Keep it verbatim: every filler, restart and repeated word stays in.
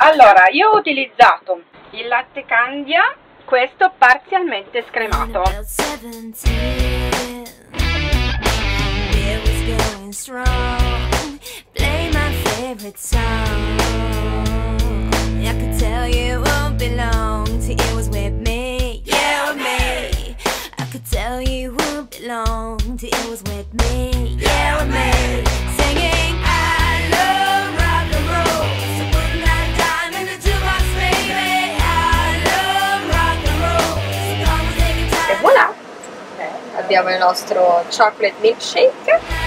Allora, io ho utilizzato il latte Candia, questo parzialmente scremato. Abbiamo il nostro chocolate milkshake.